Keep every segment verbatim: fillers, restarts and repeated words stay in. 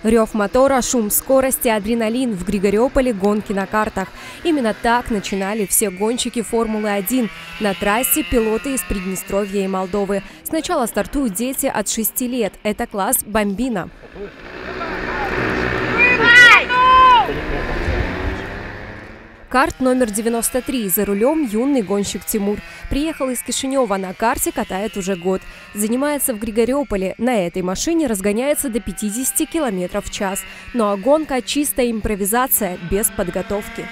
Рев мотора, шум скорости, адреналин в Григориополе, гонки на картах. Именно так начинали все гонщики Формулы один. На трассе пилоты из Приднестровья и Молдовы. Сначала стартуют дети от шести лет. Это класс «Бомбина». Карт номер девяносто три. За рулем юный гонщик Тимур. Приехал из Кишинева, на карте катает уже год. Занимается в Григориополе. На этой машине разгоняется до пятидесяти километров в час. Ну а гонка – чистая импровизация, без подготовки.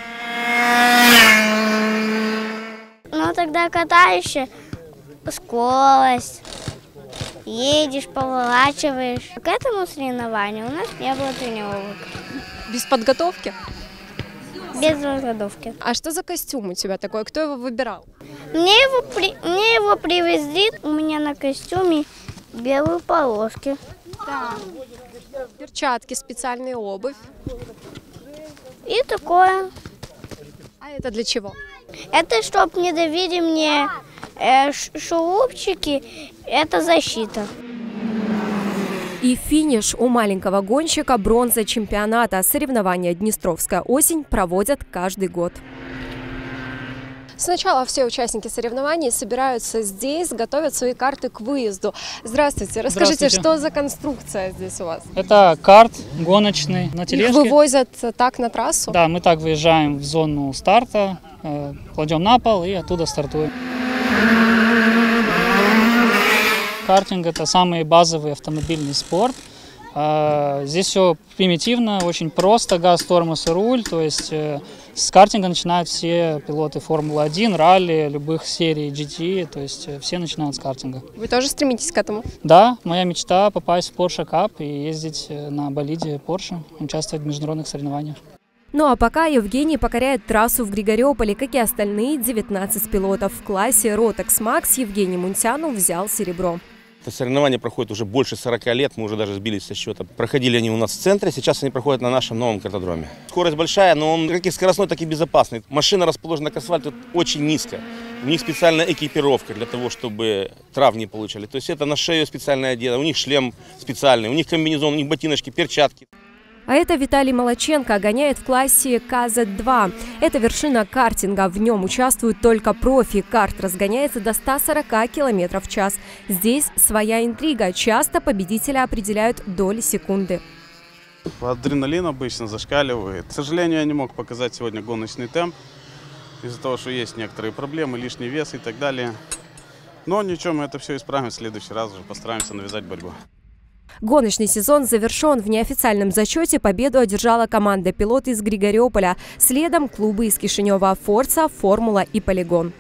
Ну тогда катаешься, скорость, едешь, поворачиваешь. К этому соревнованию у нас не было тренировок. Без подготовки? Без подготовки. А что за костюм у тебя такой? Кто его выбирал? Мне его, при... Мне его привезли. У меня на костюме белые полоски. Да. Перчатки, специальная обувь. И такое. А это для чего? Это чтобы не давили мне э, шурупчики. Это защита. И финиш у маленького гонщика – бронза чемпионата. Соревнования «Днестровская осень» проводят каждый год. Сначала все участники соревнований собираются здесь, готовят свои карты к выезду. Здравствуйте. Расскажите, Здравствуйте. Что за конструкция здесь у вас? Это карт гоночный на тележке. Их вывозят так на трассу? Да, мы так выезжаем в зону старта, э, кладем на пол и оттуда стартуем. Картинг – это самый базовый автомобильный спорт. Здесь все примитивно, очень просто, газ, тормоз и руль. То есть с картинга начинают все пилоты Формулы один, ралли, любых серий джи ти, то есть все начинают с картинга. Вы тоже стремитесь к этому? Да, моя мечта – попасть в Porsche Cup и ездить на болиде Porsche, участвовать в международных соревнованиях. Ну а пока Евгений покоряет трассу в Григориополе, как и остальные девятнадцать пилотов. В классе Rotax Max Евгений Мунтянов взял серебро. Это соревнование проходит уже больше сорока лет, мы уже даже сбились со счета. Проходили они у нас в центре, сейчас они проходят на нашем новом картодроме. Скорость большая, но он как и скоростной, так и безопасный. Машина расположена к асфальту очень низко. У них специальная экипировка для того, чтобы трав не получали. То есть это на шею специальное дело, у них шлем специальный, у них комбинезон, у них ботиночки, перчатки. А это Виталий Молоченко, гоняет в классе ка зет два. Это вершина картинга, в нем участвуют только профи. Карт разгоняется до ста сорока километров в час. Здесь своя интрига, часто победителя определяют доли секунды. Адреналин обычно зашкаливает. К сожалению, я не мог показать сегодня гоночный темп, из-за того, что есть некоторые проблемы, лишний вес и так далее. Но ничего, мы это все исправим, в следующий раз уже постараемся навязать борьбу. Гоночный сезон завершен. В неофициальном зачете победу одержала команда пилоты из Григориополя. Следом клубы из Кишинева «Форца», «Формула» и «Полигон».